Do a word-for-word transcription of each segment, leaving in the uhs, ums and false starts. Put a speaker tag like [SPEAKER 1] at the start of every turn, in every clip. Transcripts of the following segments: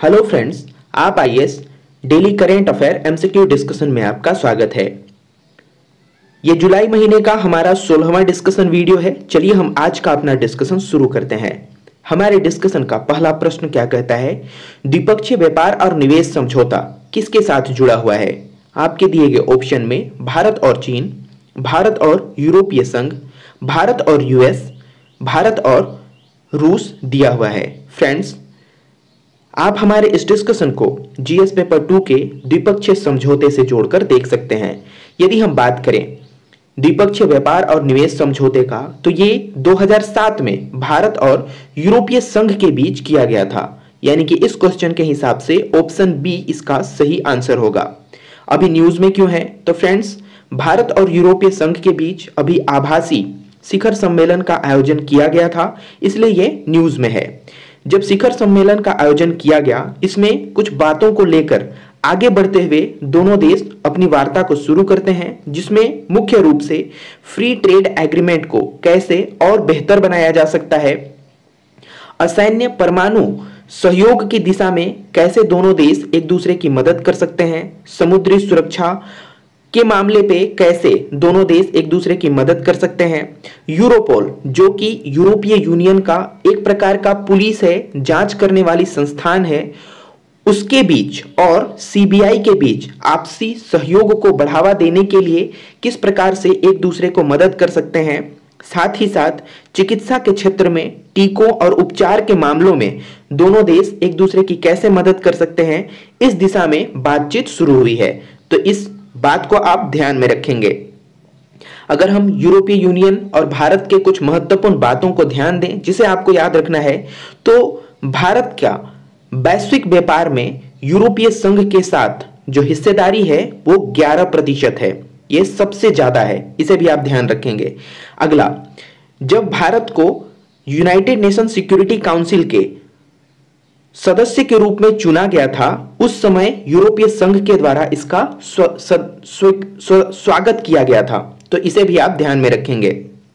[SPEAKER 1] Hello friends, आप I A S daily current affair MCQ discussion में आपका स्वागत है। ये जुलाई महीने का हमारा सोलहवां डिस्कशन वीडियो है। चलिए हम आज का अपना डिस्कशन शुरू करते हैं। हमारे डिस्कशन का पहला प्रश्न क्या कहता है, द्विपक्षीय व्यापार और निवेश समझौता किसके साथ जुड़ा हुआ है? आपके दिए गए ऑप्शन में भारत और चीन, भारत और यूरोपीय संघ, भारत और यूएस, भारत और रूस दिया हुआ है। फ्रेंड्स, आप हमारे इस डिस्कशन को जीएस पेपर टू के द्विपक्षीय समझौते से जोड़कर देख सकते हैं। यदि हम बात करें द्विपक्षीय व्यापार और निवेश समझौते का, तो ये दो हज़ार सात में भारत और यूरोपीय संघ के बीच किया गया था। यानी कि इस क्वेश्चन के हिसाब से ऑप्शन बी इसका सही आंसर होगा। अभी न्यूज में क्यों है? तो फ्रेंड्स, भारत और यूरोपीय संघ के बीच अभी आभासी शिखर सम्मेलन का आयोजन किया गया था, इसलिए ये न्यूज में है। जब शिखर सम्मेलन का आयोजन किया गया, इसमें कुछ बातों को लेकर आगे बढ़ते हुए दोनों देश अपनी वार्ता को शुरू करते हैं, जिसमें मुख्य रूप से फ्री ट्रेड एग्रीमेंट को कैसे और बेहतर बनाया जा सकता है, असैन्य परमाणु सहयोग की दिशा में कैसे दोनों देश एक दूसरे की मदद कर सकते हैं, समुद्री सुरक्षा के मामले पे कैसे दोनों देश एक दूसरे की मदद कर सकते हैं, यूरोपोल जो कि यूरोपीय यूनियन का एक प्रकार का पुलिस है, जांच करने वाली संस्थान है, उसके बीच और सी बी आई के बीच आपसी सहयोग को बढ़ावा देने के लिए किस प्रकार से एक दूसरे को मदद कर सकते हैं, साथ ही साथ चिकित्सा के क्षेत्र में टीकों और उपचार के मामलों में दोनों देश एक दूसरे की कैसे मदद कर सकते हैं, इस दिशा में बातचीत शुरू हुई है। तो इस बात को आप ध्यान में रखेंगे। अगर हम यूरोपीय यूनियन और भारत के कुछ महत्वपूर्ण बातों को ध्यान दें जिसे आपको याद रखना है, तो भारत का वैश्विक व्यापार में यूरोपीय संघ के साथ जो हिस्सेदारी है वो ग्यारह प्रतिशत है। ये सबसे ज्यादा है, इसे भी आप ध्यान रखेंगे। अगला, जब भारत को यूनाइटेड नेशन सिक्योरिटी काउंसिल के सदस्य के रूप में चुना गया था, उस समय यूरोपीय संघ के द्वारा इसका स्व, स्व, स्व, स्व, स्वागत किया गया था। तो इसे भी आप ध्यान में रखेंगे।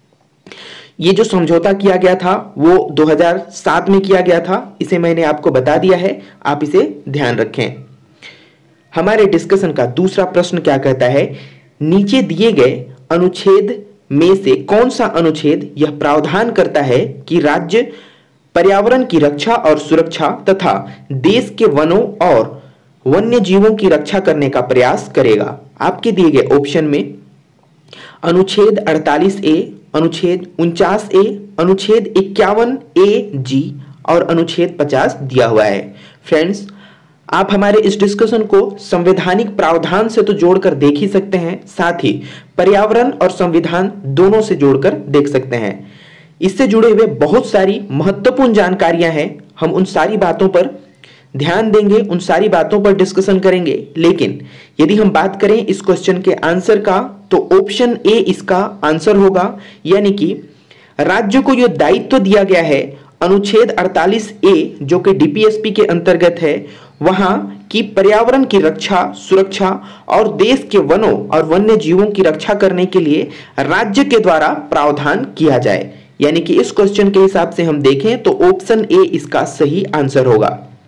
[SPEAKER 1] ये जो समझौता किया गया था वो दो हज़ार सात में किया गया था, इसे मैंने आपको बता दिया है, आप इसे ध्यान रखें। हमारे डिस्कशन का दूसरा प्रश्न क्या कहता है, नीचे दिए गए अनुच्छेद में से कौन सा अनुच्छेद यह प्रावधान करता है कि राज्य पर्यावरण की रक्षा और सुरक्षा तथा देश के वनों और वन्य जीवों की रक्षा करने का प्रयास करेगा? आपके दिए गए ऑप्शन में अनुच्छेद अड़तालीस ए, अनुच्छेद उनचास ए, अनुच्छेद इक्यावन ए जी और अनुच्छेद पचास दिया हुआ है। फ्रेंड्स, आप हमारे इस डिस्कशन को संवैधानिक प्रावधान से तो जोड़कर देख ही सकते हैं, साथ ही पर्यावरण और संविधान दोनों से जोड़कर देख सकते हैं। इससे जुड़े हुए बहुत सारी महत्वपूर्ण जानकारियां हैं। हम उन सारी बातों पर ध्यान देंगे, उन सारी बातों पर डिस्कशन करेंगे। लेकिन यदि हम बात करें इस क्वेश्चन के आंसर का, तो ऑप्शन ए इसका आंसर होगा। यानी कि राज्य को यह दायित्व दिया गया है अनुच्छेद अड़तालीस ए जो कि डी पी एस पी के अंतर्गत है, वहां की पर्यावरण की रक्षा, सुरक्षा और देश के वनों और वन्य जीवों की रक्षा करने के लिए राज्य के द्वारा प्रावधान किया जाए। यानी कि इस क्वेश्चन के हिसाब से हम देखें तो ऑप्शन ए इसका सही आंसर होगा।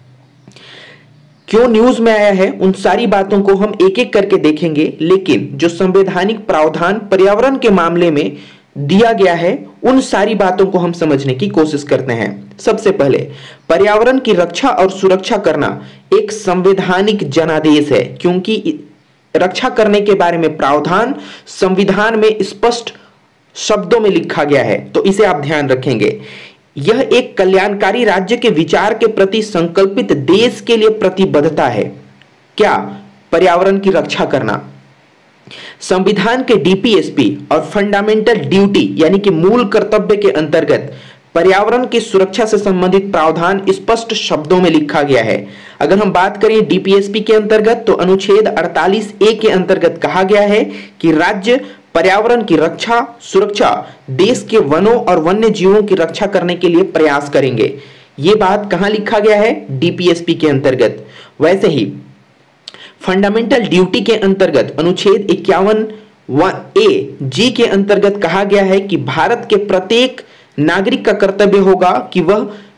[SPEAKER 1] क्यों न्यूज में आया है, उन सारी बातों को हम एक एक करके देखेंगे, लेकिन जो संवैधानिक प्रावधान पर्यावरण के मामले में दिया गया है, उन सारी बातों को हम समझने की कोशिश करते हैं। सबसे पहले, पर्यावरण की रक्षा और सुरक्षा करना एक संवैधानिक जनादेश है, क्योंकि रक्षा करने के बारे में प्रावधान संविधान में स्पष्ट शब्दों में लिखा गया है। तो इसे आप ध्यान रखेंगे। यह एक कल्याणकारी राज्य के विचार के प्रति संकल्पित देश के लिए प्रतिबद्धता है। क्या? पर्यावरण की रक्षा करना। संविधान के डी पी एस पी और फंडामेंटल ड्यूटी यानी कि मूल कर्तव्य के अंतर्गत पर्यावरण की सुरक्षा से संबंधित प्रावधान स्पष्ट शब्दों में लिखा गया है। अगर हम बात करें डी पी एस पी के अंतर्गत, तो अनुच्छेद अड़तालीस ए के अंतर्गत कहा गया है कि राज्य पर्यावरण की रक्षा, सुरक्षा, देश के वनों और वन्य जीवों की रक्षा करने के लिए प्रयास करेंगे। यह बात कहां लिखा गया है? डी पी एस पी के अंतर्गत। वैसे ही फंडामेंटल ड्यूटी के अंतर्गत अनुच्छेद इक्यावन ए जी के अंतर्गत कहा गया है कि भारत के प्रत्येक नागरिक का कर्तव्य होगा कि वह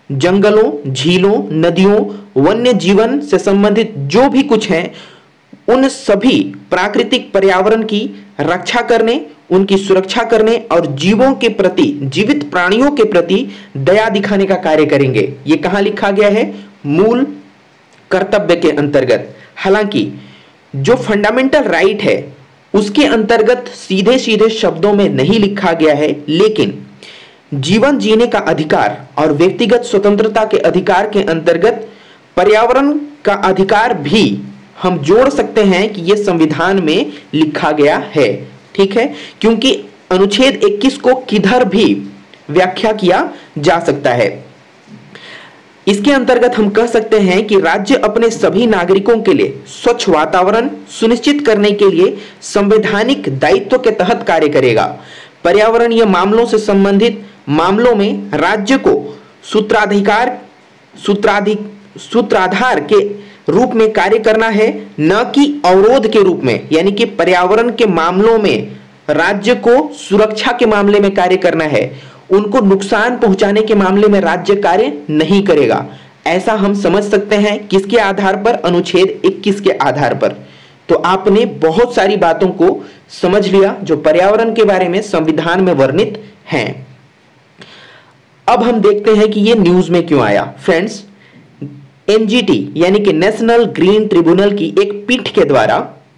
[SPEAKER 1] जंगलों, झीलों, नदियों, वन्य जीवन से संबंधित जो भी कुछ है उन सभी प्राकृतिक पर्यावरण की रक्षा करने, उनकी सुरक्षा करने और जीवों के प्रति, जीवित प्राणियों के प्रति दया दिखाने का कार्य करेंगे। ये कहां लिखा गया है? मूल कर्तव्य के अंतर्गत। हालांकि जो फंडामेंटल राइट है उसके अंतर्गत सीधे सीधे शब्दों में नहीं लिखा गया है, लेकिन जीवन जीने का अधिकार और व्यक्तिगत स्वतंत्रता के अधिकार के अंतर्गत पर्यावरण का अधिकार भी हम जोड़ सकते हैं कि यह संविधान में लिखा गया है। ठीक है, क्योंकि अनुच्छेद इक्कीस को किधर भी व्याख्या किया जा सकता है। इसके अंतर्गत हम कह सकते हैं कि राज्य अपने सभी नागरिकों के लिए स्वच्छ वातावरण सुनिश्चित करने के लिए संवैधानिक दायित्व के तहत कार्य करेगा। पर्यावरणीय मामलों से संबंधित मामलों में राज्य को सूत्राधिकार सूत्राधिक सूत्राधार के रूप में कार्य करना है, न कि अवरोध के रूप में। यानी कि पर्यावरण के मामलों में राज्य को सुरक्षा के मामले में कार्य करना है, उनको नुकसान पहुंचाने के मामले में राज्य कार्य नहीं करेगा। ऐसा हम समझ सकते हैं किसके आधार पर? अनुच्छेद इक्कीस के आधार पर। तो आपने बहुत सारी बातों को समझ लिया जो पर्यावरण के बारे में संविधान में वर्णित हैं। अब हम देखते हैं कि यह न्यूज में क्यों आया। फ्रेंड्स, एनजीटी यानी कि नेशनल ग्रीन ट्रिब्यूनल की एक पीठ के द्वारा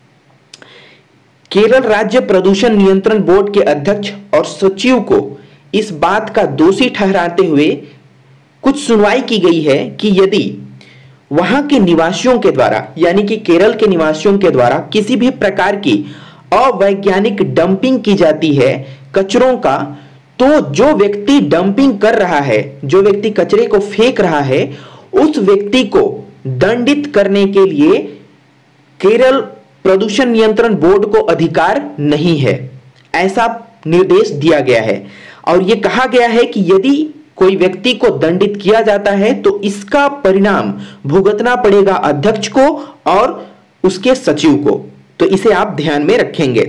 [SPEAKER 1] केरल राज्य प्रदूषण नियंत्रण बोर्ड के अध्यक्ष और सचिव को इस बात का दोषी ठहराते हुए कुछ सुनवाई की गई है कि यदि वहां के निवासियों के द्वारा, यानी कि केरल के निवासियों के द्वारा किसी भी प्रकार की अवैज्ञानिक डंपिंग की जाती है कचरों का, तो जो व्यक्ति डंपिंग कर रहा है, जो व्यक्ति कचरे को फेंक रहा है, उस व्यक्ति को दंडित करने के लिए केरल प्रदूषण नियंत्रण बोर्ड को अधिकार नहीं है। ऐसा निर्देश दिया गया है और यह कहा गया है कि यदि कोई व्यक्ति को दंडित किया जाता है तो इसका परिणाम भुगतना पड़ेगा अध्यक्ष को और उसके सचिव को। तो इसे आप ध्यान में रखेंगे।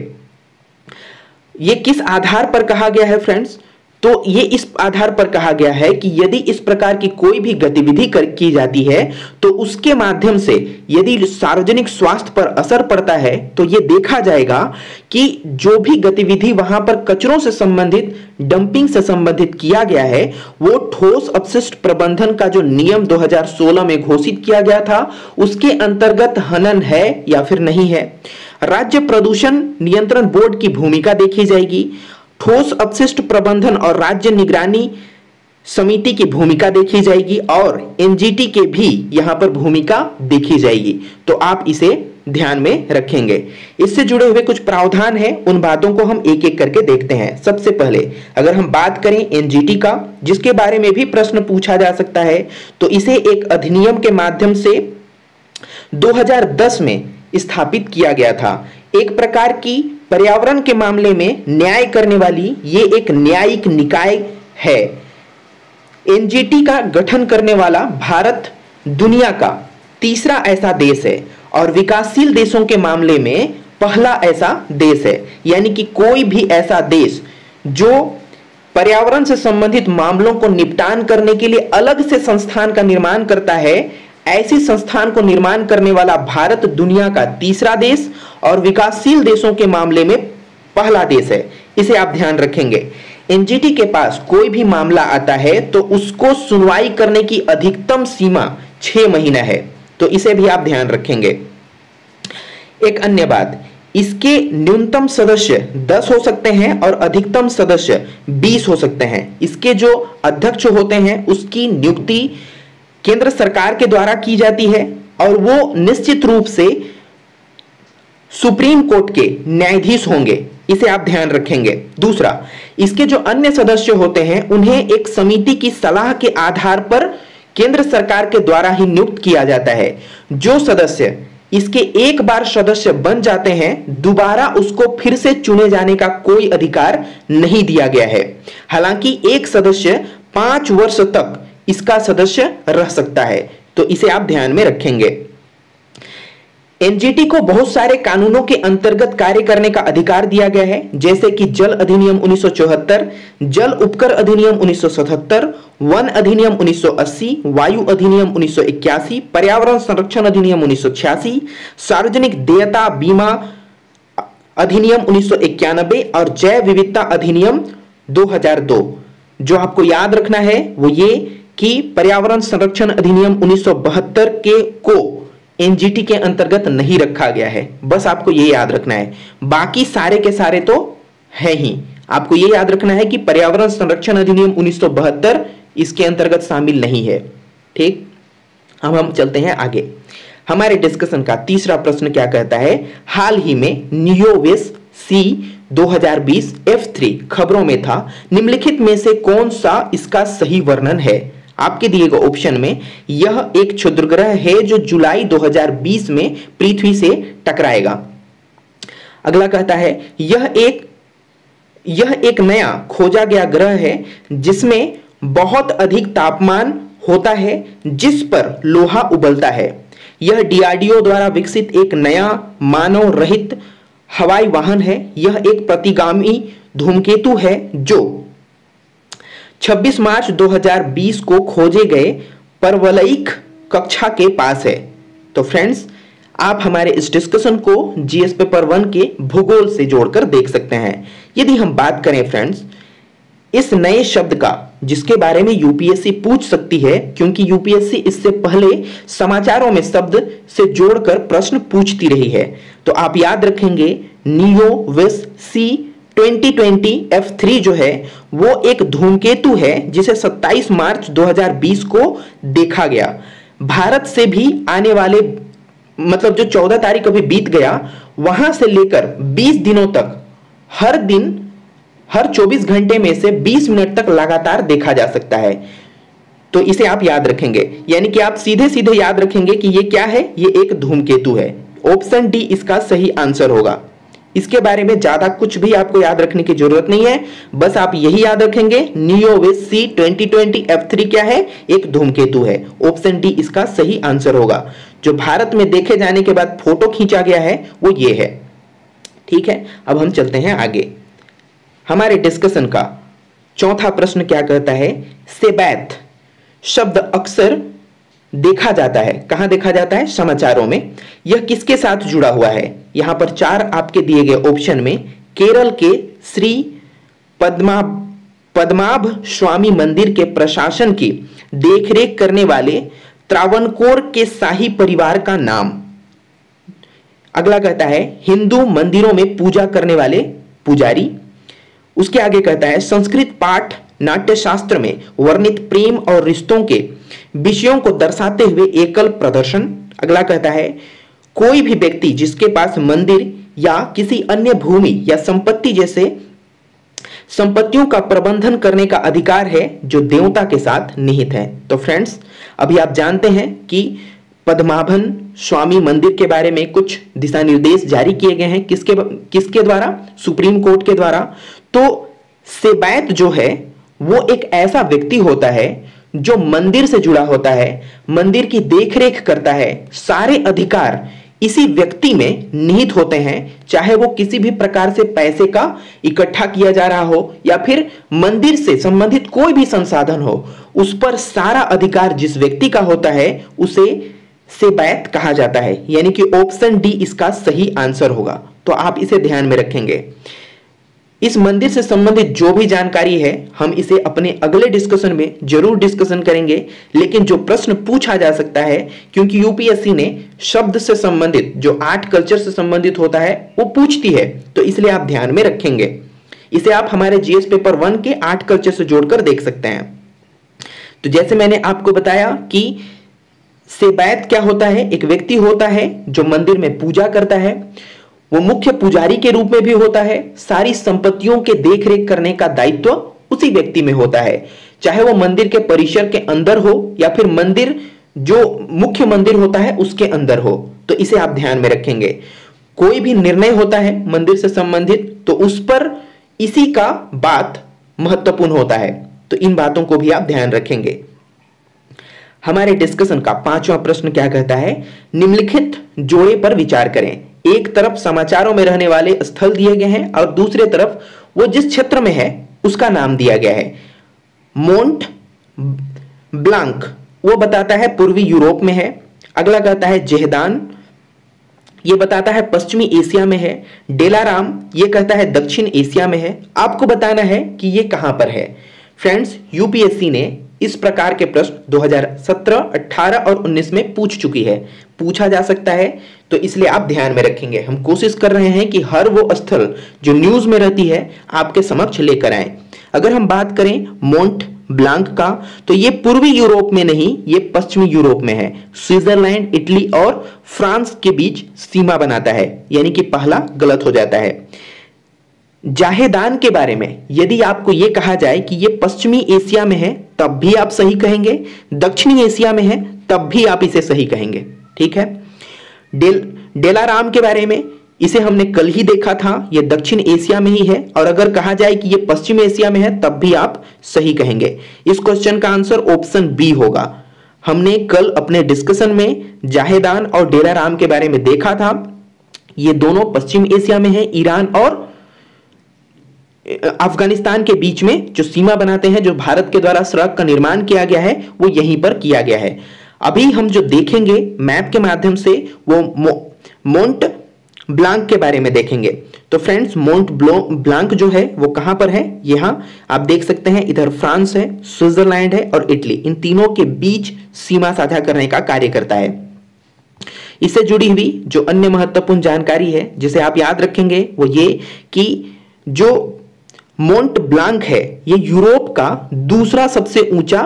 [SPEAKER 1] यह किस आधार पर कहा गया है फ्रेंड्स? तो ये इस आधार पर कहा गया है कि यदि इस प्रकार की कोई भी गतिविधि कर की जाती है तो उसके माध्यम से यदि सार्वजनिक स्वास्थ्य पर असर पड़ता है तो ये देखा जाएगा कि जो भी गतिविधि वहां पर कचरों से संबंधित, डंपिंग से संबंधित किया गया है, वो ठोस अपशिष्ट प्रबंधन का जो नियम दो हज़ार सोलह में घोषित किया गया था उसके अंतर्गत हनन है या फिर नहीं है। राज्य प्रदूषण नियंत्रण बोर्ड की भूमिका देखी जाएगी, ठोस अपशिष्ट प्रबंधन और राज्य निगरानी समिति की भूमिका देखी जाएगी और एनजीटी के भी यहां पर भूमिका देखी जाएगी। तो आप इसे ध्यान में रखेंगे। इससे जुड़े हुए कुछ प्रावधान हैं, उन बातों को हम एक एक करके देखते हैं। सबसे पहले अगर हम बात करें एनजीटी का, जिसके बारे में भी प्रश्न पूछा जा सकता है, तो इसे एक अधिनियम के माध्यम से दो हज़ार दस में स्थापित किया गया था। एक प्रकार की पर्यावरण के मामले में न्याय करने वाली ये एक न्यायिक निकाय है। एनजीटी का गठन करने वाला भारत दुनिया का तीसरा ऐसा देश है और विकासशील देशों के मामले में पहला ऐसा देश है। यानी कि कोई भी ऐसा देश जो पर्यावरण से संबंधित मामलों को निपटान करने के लिए अलग से संस्थान का निर्माण करता है, ऐसी संस्थान को निर्माण करने वाला भारत दुनिया का तीसरा देश और विकासशील देशों के मामले में पहला देश है। इसे आप ध्यान रखेंगे। एनजीटी के पास कोई भी मामला आता है तो उसको सुनवाई करने की अधिकतम सीमा छह महीना है, तो इसे भी आप ध्यान रखेंगे। एक अन्य बात, इसके न्यूनतम सदस्य दस हो सकते हैं और अधिकतम सदस्य बीस हो सकते हैं। इसके जो अध्यक्ष होते हैं उसकी नियुक्ति केंद्र सरकार के द्वारा की जाती है और वो निश्चित रूप से सुप्रीम कोर्ट के न्यायाधीश होंगे। इसे आप ध्यान रखेंगे। दूसरा, इसके जो अन्य सदस्य होते हैं उन्हें एक समिति की सलाह के आधार पर केंद्र सरकार के द्वारा ही नियुक्त किया जाता है। जो सदस्य इसके एक बार सदस्य बन जाते हैं, दोबारा उसको फिर से चुने जाने का कोई अधिकार नहीं दिया गया है। हालांकि एक सदस्य पांच वर्ष तक इसका सदस्य रह सकता है, तो इसे आप ध्यान में रखेंगे। एनजीटी को बहुत सारे कानूनों के अंतर्गत कार्य करने का अधिकार दिया गया है, जैसे कि जल अधिनियम उन्नीस सौ चौहत्तर, जल उपकर अधिनियम उन्नीस सौ सतहत्तर, वन अधिनियम उन्नीस सौ अस्सी, वायु अधिनियम उन्नीस सौ इक्यासी, पर्यावरण संरक्षण अधिनियम उन्नीस सौ छियासी, सार्वजनिक देयता बीमा अधिनियम उन्नीस सौ इक्यानबे और जैव विविधता अधिनियम दो हज़ार दो। जो आपको याद रखना है वो ये कि पर्यावरण संरक्षण अधिनियम उन्नीस सौ बहत्तर के को एनजीटी के अंतर्गत नहीं रखा गया है, बस आपको ये याद रखना है। बाकी सारे के सारे तो है ही। आपको ये याद रखना है कि पर्यावरण संरक्षण अधिनियम उन्नीस सौ बहत्तर इसके अंतर्गत शामिल नहीं है। ठीक, अब हम चलते हैं आगे। हमारे डिस्कशन का तीसरा प्रश्न क्या कहता है, हाल ही में नियोवेस सी दो हज़ार बीस एफ थ्री खबरों में था, निम्नलिखित में से कौन सा इसका सही वर्णन है। आपके दिए गए ऑप्शन में यह एक क्षुद्रग्रह है जो जुलाई दो हज़ार बीस में पृथ्वी से टकराएगा। अगला कहता है यह एक यह एक नया खोजा गया ग्रह है जिसमें बहुत अधिक तापमान होता है जिस पर लोहा उबलता है। यह डीआरडीओ द्वारा विकसित एक नया मानव रहित हवाई वाहन है। यह एक प्रतिगामी धूमकेतु है जो छब्बीस मार्च दो हज़ार बीस को खोजे गए परवलयिक कक्षा के पास है। तो फ्रेंड्स, आप हमारे इस डिस्कशन को जीएस पेपर वन के भूगोल से जोड़कर देख सकते हैं। यदि हम बात करें फ्रेंड्स इस नए शब्द का जिसके बारे में यूपीएससी पूछ सकती है, क्योंकि यूपीएससी इससे पहले समाचारों में शब्द से जोड़कर प्रश्न पूछती रही है, तो आप याद रखेंगे नियोवेस C twenty twenty F three जो है वो एक धूमकेतु है जिसे सत्ताईस मार्च दो हज़ार बीस को देखा गया। भारत से भी आने वाले मतलब जो चौदह तारीख अभी बीत गया वहां से लेकर बीस दिनों तक हर दिन हर चौबीस घंटे में से बीस मिनट तक लगातार देखा जा सकता है। तो इसे आप याद रखेंगे, यानी कि आप सीधे सीधे याद रखेंगे कि ये क्या है, ये एक धूमकेतु है। ऑप्शन डी इसका सही आंसर होगा। इसके बारे में ज्यादा कुछ भी आपको याद रखने की जरूरत नहीं है, बस आप यही याद रखेंगे नियोवेस C twenty twenty F three क्या है, एक धूमकेतु है। ऑप्शन डी इसका सही आंसर होगा। जो भारत में देखे जाने के बाद फोटो खींचा गया है वो ये है। ठीक है, अब हम चलते हैं आगे। हमारे डिस्कशन का चौथा प्रश्न क्या कहता है, सेबैथ शब्द अक्सर देखा जाता है, कहां देखा जाता है, समाचारों में। यह किसके साथ जुड़ा हुआ है। यहां पर चार आपके दिए गए ऑप्शन में केरल के श्री पद्मा पद्माभ स्वामी मंदिर के प्रशासन की देखरेख करने वाले त्रावणकोर के शाही परिवार का नाम। अगला कहता है हिंदू मंदिरों में पूजा करने वाले पुजारी। उसके आगे कहता है संस्कृत पाठ नाट्य शास्त्र में वर्णित प्रेम और रिश्तों के विषयों को दर्शाते हुए एकल प्रदर्शन। अगला कहता है कोई भी व्यक्ति जिसके पास मंदिर या किसी अन्य भूमि या संपत्ति जैसे संपत्तियों का प्रबंधन करने का अधिकार है जो देवता के साथ निहित है। तो फ्रेंड्स, अभी आप जानते हैं कि पद्माभन स्वामी मंदिर के बारे में कुछ दिशा निर्देश जारी किए गए हैं, किसके किसके द्वारा, सुप्रीम कोर्ट के द्वारा। तो सेबैथ जो है वो एक ऐसा व्यक्ति होता है जो मंदिर से जुड़ा होता है, मंदिर की देखरेख करता है। सारे अधिकार इसी व्यक्ति में निहित होते हैं, चाहे वो किसी भी प्रकार से पैसे का इकट्ठा किया जा रहा हो या फिर मंदिर से संबंधित कोई भी संसाधन हो, उस पर सारा अधिकार जिस व्यक्ति का होता है उसे सेबैथ कहा जाता है। यानी कि ऑप्शन डी इसका सही आंसर होगा। तो आप इसे ध्यान में रखेंगे। इस मंदिर से संबंधित जो भी जानकारी है हम इसे अपने अगले डिस्कशन में जरूर डिस्कशन करेंगे, लेकिन जो प्रश्न पूछा जा सकता है, क्योंकि यूपीएससी ने शब्द से संबंधित जो आर्ट कल्चर से संबंधित होता है वो पूछती है, तो इसलिए आप ध्यान में रखेंगे। इसे आप हमारे जीएस पेपर वन के आर्ट कल्चर से जोड़कर देख सकते हैं। तो जैसे मैंने आपको बताया कि सेबैथ क्या होता है, एक व्यक्ति होता है जो मंदिर में पूजा करता है, वो मुख्य पुजारी के रूप में भी होता है। सारी संपत्तियों के देखरेख करने का दायित्व उसी व्यक्ति में होता है, चाहे वो मंदिर के परिसर के अंदर हो या फिर मंदिर जो मुख्य मंदिर होता है उसके अंदर हो। तो इसे आप ध्यान में रखेंगे। कोई भी निर्णय होता है मंदिर से संबंधित तो उस पर इसी का बात महत्वपूर्ण होता है, तो इन बातों को भी आप ध्यान रखेंगे। हमारे डिस्कशन का पांचवा प्रश्न क्या कहता है, निम्नलिखित जोड़े पर विचार करें। एक तरफ समाचारों में रहने वाले स्थल दिए गए हैं और दूसरे तरफ वो जिस क्षेत्र में है उसका नाम दिया गया है। मोंट ब्लांक वो बताता है पूर्वी यूरोप में है। अगला कहता है जेहदान, ये बताता है पश्चिमी एशिया में है। डेलाराम ये कहता है दक्षिण एशिया में है। आपको बताना है कि ये कहां पर है। फ्रेंड्स, यूपीएससी ने इस प्रकार के प्रश्न दो हज़ार सत्रह, अठारह और उन्नीस में पूछ चुकी है, पूछा जा सकता है, तो इसलिए आप ध्यान में रखेंगे। हम कोशिश कर रहे हैं कि हर वो स्थल जो न्यूज में रहती है आपके समक्ष लेकर आए। अगर हम बात करें मोंट ब्लांक का, तो ये पूर्वी यूरोप में नहीं, ये पश्चिमी यूरोप में है। स्विट्जरलैंड, इटली और फ्रांस के बीच सीमा बनाता है, यानी कि पहला गलत हो जाता है। जाहेदान के बारे में यदि आपको यह कहा जाए कि यह पश्चिमी एशिया में है तब भी आप सही कहेंगे, दक्षिणी एशिया में है तब भी आप इसे सही कहेंगे, ठीक है। डेल डेलाराम के बारे में, इसे हमने कल ही देखा था, यह दक्षिण एशिया में ही है, और अगर कहा जाए कि यह पश्चिम एशिया में है तब भी आप सही कहेंगे। इस क्वेश्चन का आंसर ऑप्शन बी होगा। हमने कल अपने डिस्कशन में जाहेदान और डेलाराम के बारे में देखा था, ये दोनों पश्चिम एशिया में है, ईरान और अफगानिस्तान के बीच में जो सीमा बनाते हैं, जो भारत के द्वारा सड़क का निर्माण किया गया है वो यहीं पर किया गया है। अभी हम जो देखेंगे मैप के माध्यम से वो मो, मोंट ब्लांक के बारे में देखेंगे। तो फ्रेंड्स, मोंट ब्लांक जो है वो कहां पर है, यहां आप देख सकते हैं, इधर फ्रांस है, स्विट्जरलैंड है और इटली, इन तीनों के बीच सीमा साझा करने का कार्य करता है। इससे जुड़ी हुई जो अन्य महत्वपूर्ण जानकारी है जिसे आप याद रखेंगे वो ये कि जो मोंट ब्लांक है ये यूरोप का दूसरा सबसे ऊंचा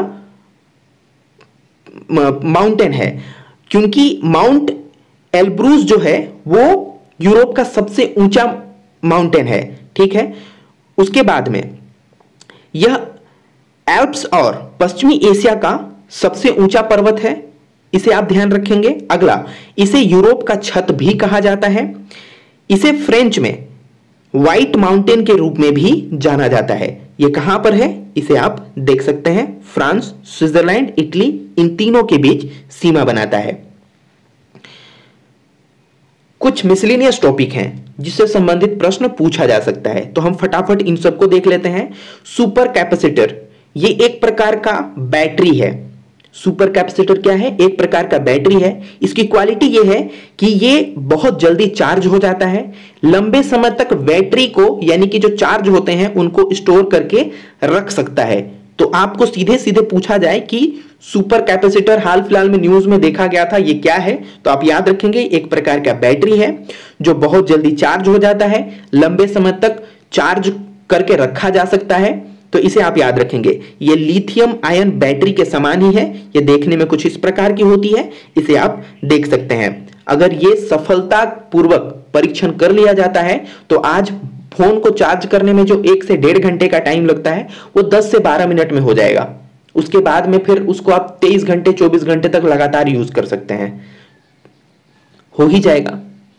[SPEAKER 1] माउंटेन है, क्योंकि माउंट एल्ब्रूस जो है वो यूरोप का सबसे ऊंचा माउंटेन है, ठीक है। उसके बाद में यह एल्प्स और पश्चिमी एशिया का सबसे ऊंचा पर्वत है, इसे आप ध्यान रखेंगे। अगला, इसे यूरोप का छत भी कहा जाता है। इसे फ्रेंच में व्हाइट माउंटेन के रूप में भी जाना जाता है। यह कहां पर है, इसे आप देख सकते हैं, फ्रांस, स्विट्जरलैंड, इटली, इन तीनों के बीच सीमा बनाता है। कुछ मिसलेनियस टॉपिक हैं जिससे संबंधित प्रश्न पूछा जा सकता है, तो हम फटाफट इन सबको देख लेते हैं। सुपर कैपेसिटर, ये एक प्रकार का बैटरी है। सुपर कैपेसिटर क्या है, एक प्रकार का बैटरी है। इसकी क्वालिटी ये है कि ये बहुत जल्दी चार्ज हो जाता है, लंबे समय तक बैटरी को, यानी कि जो चार्ज होते हैं उनको स्टोर करके रख सकता है। तो आपको सीधे सीधे पूछा जाए कि सुपर कैपेसिटर हाल फिलहाल में न्यूज में देखा गया था, ये क्या है, तो आप याद रखेंगे एक प्रकार का बैटरी है जो बहुत जल्दी चार्ज हो जाता है, लंबे समय तक चार्ज करके रखा जा सकता है, तो इसे आप याद रखेंगे। ये लिथियम आयन बैटरी के समान ही है, ये देखने में कुछ इस प्रकार की होती है, इसे आप देख सकते हैं। अगर ये सफलतापूर्वक परीक्षण कर लिया जाता है तो आज फोन को चार्ज करने में जो एक से डेढ़ घंटे का टाइम लगता है वो दस से बारह मिनट में हो जाएगा। उसके बाद में फिर उसको आप तेईस घंटे चौबीस घंटे तक लगातार यूज कर सकते हैं, हो ही जाएगा।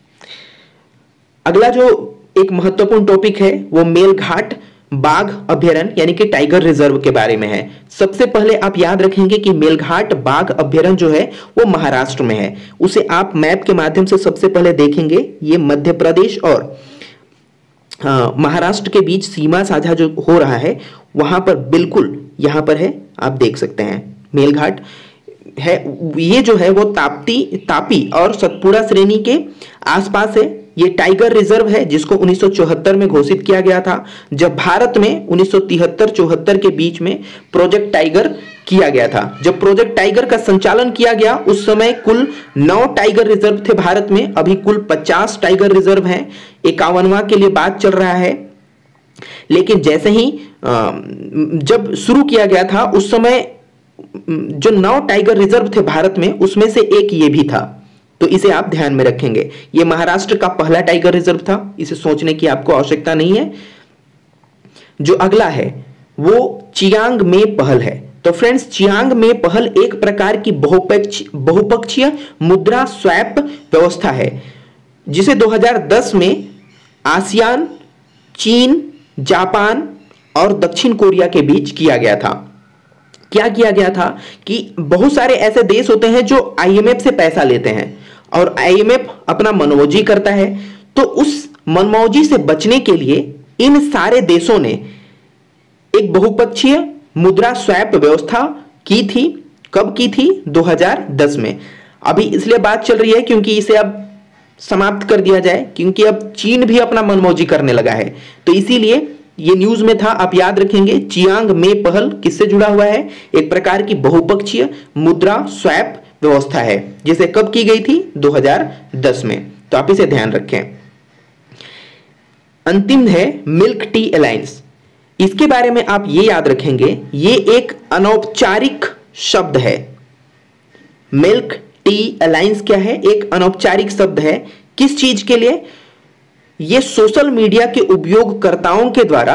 [SPEAKER 1] अगला जो एक महत्वपूर्ण टॉपिक है वो मेलघाट बाघ अभ्यारण्य यानी कि टाइगर रिजर्व के बारे में है। सबसे पहले आप याद रखेंगे कि मेलघाट बाघ अभ्यारण्य जो है वो महाराष्ट्र में है। उसे आप मैप के माध्यम से सबसे पहले देखेंगे, ये मध्य प्रदेश और महाराष्ट्र के बीच सीमा साझा जो हो रहा है वहां पर बिल्कुल यहां पर है, आप देख सकते हैं मेलघाट है। ये जो है वो ताप्ती तापी और सतपुड़ा श्रेणी के आसपास है। ये टाइगर रिजर्व है जिसको उन्नीस सौ चौहत्तर में घोषित किया गया था, जब भारत में उन्नीस सौ तिहत्तर चौहत्तर के बीच में प्रोजेक्ट टाइगर किया गया था। जब प्रोजेक्ट टाइगर का संचालन किया गया उस समय कुल नौ टाइगर रिजर्व थे भारत में, अभी कुल पचास टाइगर रिजर्व हैं, इक्यावनवां के लिए बात चल रहा है। लेकिन जैसे ही जब शुरू किया गया था उस समय जो नौ टाइगर रिजर्व थे भारत में उसमें से एक ये भी था, तो इसे आप ध्यान में रखेंगे। ये महाराष्ट्र का पहला टाइगर रिजर्व था, इसे सोचने की आपको आवश्यकता नहीं है। जो अगला है वो चियांग में पहल है। तो फ्रेंड्स, चियांग में पहल एक प्रकार की बहुपक्ष बहुपक्षीय मुद्रा स्वैप व्यवस्था है जिसे दो हज़ार दस में आसियान, चीन, जापान और दक्षिण कोरिया के बीच किया गया था। क्या किया गया था कि बहुत सारे ऐसे देश होते हैं जो आईएमएफ से पैसा लेते हैं और आईएमएफ अपना मनमौजी करता है, तो उस मनमौजी से बचने के लिए इन सारे देशों ने एक बहुपक्षीय मुद्रा स्वैप व्यवस्था की थी। कब की थी? दो हज़ार दस में। अभी इसलिए बात चल रही है क्योंकि इसे अब समाप्त कर दिया जाए, क्योंकि अब चीन भी अपना मनमौजी करने लगा है, तो इसीलिए ये न्यूज में था। आप याद रखेंगे चियांग में पहल किससे जुड़ा हुआ है? एक प्रकार की बहुपक्षीय मुद्रा स्वैप व्यवस्था है, जिसे कब की गई थी? दो हज़ार दस में। तो आप इसे ध्यान रखें। अंतिम है मिल्क टी अलायंस। इसके बारे में आप ये याद रखेंगे, ये एक अनौपचारिक शब्द है। मिल्क टी अलायंस क्या है? एक अनौपचारिक शब्द है। किस चीज के लिए? यह सोशल मीडिया के उपयोगकर्ताओं के द्वारा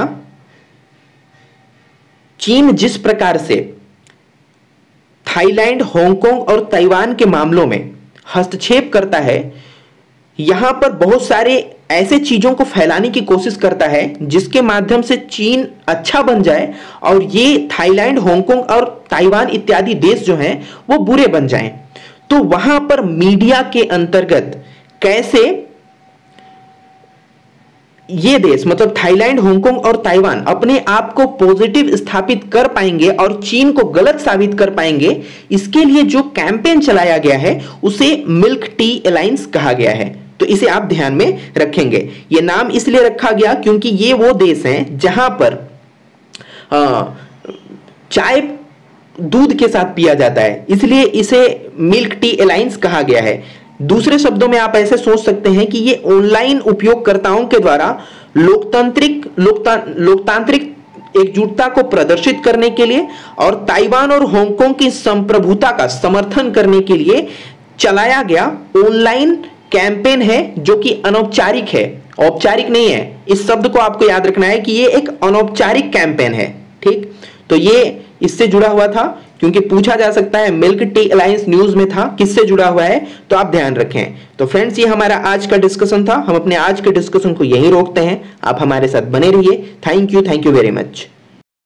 [SPEAKER 1] चीन जिस प्रकार से थाईलैंड, हांगकांग और ताइवान के मामलों में हस्तक्षेप करता है, यहां पर बहुत सारे ऐसे चीजों को फैलाने की कोशिश करता है जिसके माध्यम से चीन अच्छा बन जाए और ये थाईलैंड, हांगकांग और ताइवान इत्यादि देश जो हैं वो बुरे बन जाएं। तो वहां पर मीडिया के अंतर्गत कैसे ये देश मतलब थाईलैंड, हांगकांग और ताइवान अपने आप को पॉजिटिव स्थापित कर पाएंगे और चीन को गलत साबित कर पाएंगे, इसके लिए जो कैंपेन चलाया गया है उसे मिल्क टी अलायंस कहा गया है। तो इसे आप ध्यान में रखेंगे। यह नाम इसलिए रखा गया क्योंकि ये वो देश हैं जहां पर चाय दूध के साथ पिया जाता है, इसलिए इसे मिल्क टी अलायंस कहा गया है। दूसरे शब्दों में आप ऐसे सोच सकते हैं कि ये ऑनलाइन उपयोगकर्ताओं के द्वारा लोकतांत्रिक लोकता, लोकतांत्रिक एकजुटता को प्रदर्शित करने के लिए और ताइवान और हांगकांग की संप्रभुता का समर्थन करने के लिए चलाया गया ऑनलाइन कैंपेन है, जो कि अनौपचारिक है, औपचारिक नहीं है। इस शब्द को आपको याद रखना है कि ये एक अनौपचारिक कैंपेन है। ठीक, तो ये इससे जुड़ा हुआ था क्योंकि पूछा जा सकता है मिल्क टी अलायंस न्यूज में था, किससे जुड़ा हुआ है, तो आप ध्यान रखें। तो फ्रेंड्स, ये हमारा आज का डिस्कशन था। हम अपने आज के डिस्कशन को यहीं रोकते हैं। आप हमारे साथ बने रहिए। Thank you thank you very much.